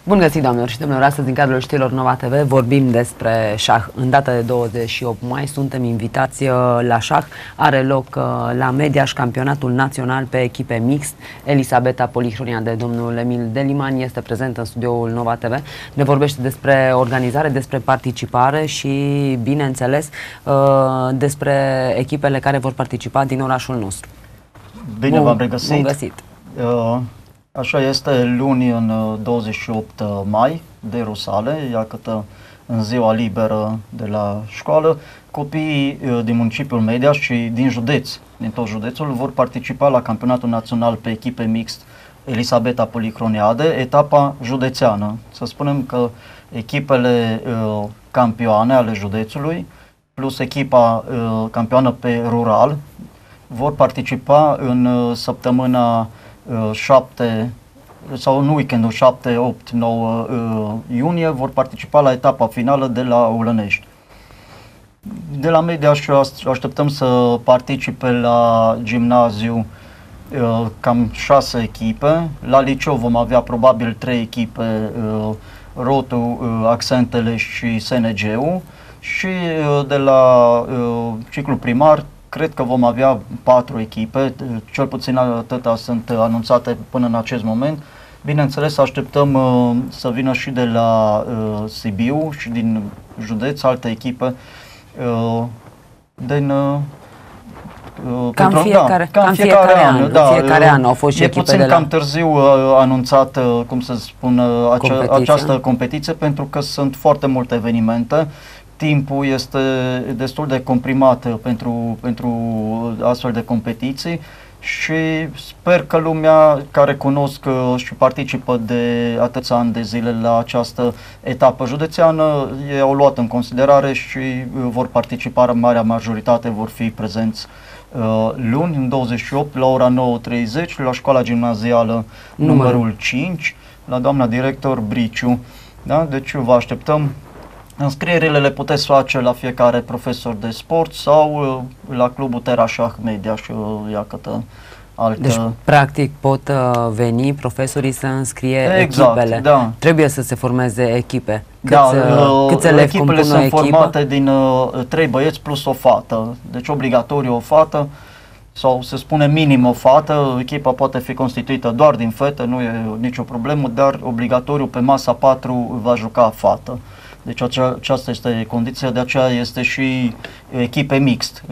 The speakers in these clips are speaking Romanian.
Bun găsit, doamnelor și domnilor! Astăzi, în cadrul știrilor Nova TV, vorbim despre șah. În data de 28 mai suntem invitați la șah. Are loc la Mediaș campionatul național pe echipe mixt. Elisabeta Polihronia de domnul Emil Deliman este prezent în studioul Nova TV. Ne vorbește despre organizare, despre participare și, bineînțeles, despre echipele care vor participa din orașul nostru. Bine v-am regăsit! Bun găsit! Așa este, luni în 28 mai de Rusale, iată în ziua liberă de la școală, copiii din municipiul Mediaș și din județ, din tot județul, vor participa la campionatul național pe echipe mixt Elisabeta Polihronia, etapa județeană. Să spunem că echipele campioane ale județului plus echipa campioană pe rural vor participa în săptămâna 7 sau în weekendul 7, 8, 9 iunie, vor participa la etapa finală de la Olănești. De la Mediaș așteptăm să participe la gimnaziu cam 6 echipe, la liceu vom avea probabil 3 echipe, Rotu, Accentele și SNG-ul, și de la ciclu primar cred că vom avea 4 echipe, cel puțin atâta sunt anunțate până în acest moment. Bineînțeles, așteptăm să vină și de la Sibiu și din județ alte echipe din Cam fiecare an au fost și echipe de la... cam târziu anunțat, cum să spun, această competiție, pentru că sunt foarte multe evenimente. Timpul este destul de comprimat pentru astfel de competiții și sper că lumea care cunosc și participă de atâția ani de zile la această etapă județeană i-au luat în considerare și vor participa, marea majoritate vor fi prezenți luni, în 28, la ora 9:30, la școala gimnazială numărul 5, la doamna director Briciu. Da? Deci vă așteptăm. Înscrierile le puteți face la fiecare profesor de sport sau la clubul Terașah Mediaș, iată altă... Deci, practic, pot veni profesorii să înscrie echipele. Da. Trebuie să se formeze echipe. Câți elevi echipele sunt formate din 3 băieți plus o fată. Deci, obligatoriu o fată, sau se spune minim o fată. Echipa poate fi constituită doar din fete, nu e nicio problemă, dar obligatoriu pe masa 4 va juca fată. Deci aceasta este condiția, de aceea este și echipe mixt.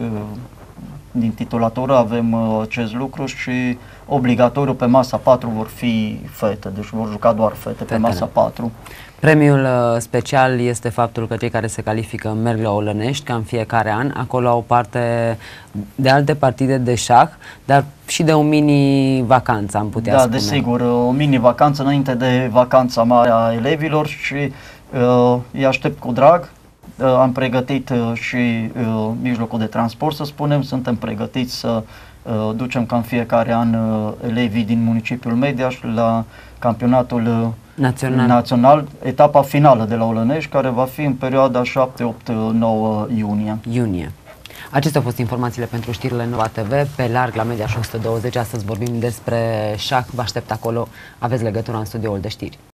Din titulatură avem acest lucru și obligatoriu pe masa 4 vor fi fete, deci vor juca doar fete pe masa 4. Premiul special este faptul că cei care se califică merg la Olănești, ca în fiecare an. Acolo au parte de alte partide de șah, dar și de o mini-vacanță, am putea spune. Da, desigur, o mini-vacanță înainte de vacanța mare a elevilor și îi aștept cu drag. Am pregătit și mijlocul de transport, să spunem, suntem pregătiți să ducem ca în fiecare an elevii din municipiul Mediaș la campionatul național, etapa finală de la Olănești, care va fi în perioada 7, 8, 9 iunie. Acestea au fost informațiile pentru știrile Nova TV, pe larg la Mediaș 120. Astăzi vorbim despre șah, vă aștept acolo, aveți legătura în studioul de știri.